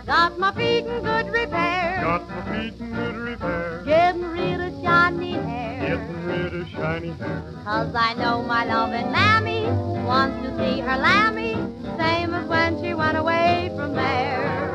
Got my feet in good repair. Got my feet in good repair. Getting rid of shiny hair. Getting rid of shiny hair. 'Cause I know my loving mammy wants to see her lammy, same as when she went away from there.